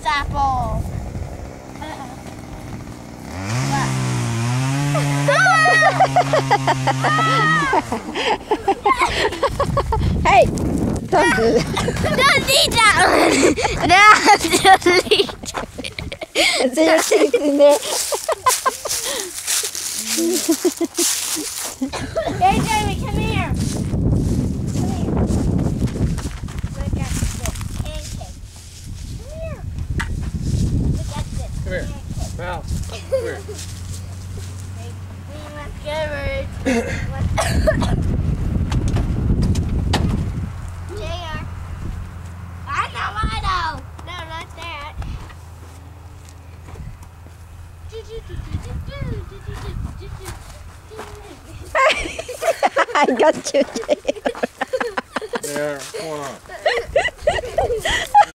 apple. Hey, don't do that. Don't eat that one. No, don't eat. So your teeth in there. Hey, Jamie, come here. Come here. Look at this pancake. Come here. Look at this. Come here. Mal, come here. We must get rid. JR. I know. No, not that. I got you. There, come on.